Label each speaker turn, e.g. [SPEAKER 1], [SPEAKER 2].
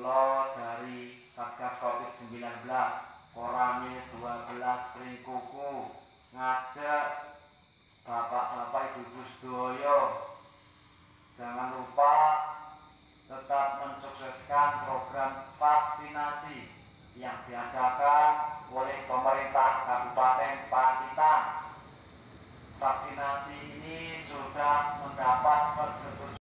[SPEAKER 1] Kulo dari Satgas Covid-19 Koramil 12 Pringkuku ngajak bapak-bapak ibu-ibu sedoyo jangan lupa tetap mensukseskan program vaksinasi yang diadakan oleh pemerintah Kabupaten Pacitan. Vaksinasi ini sudah mendapat persetujuan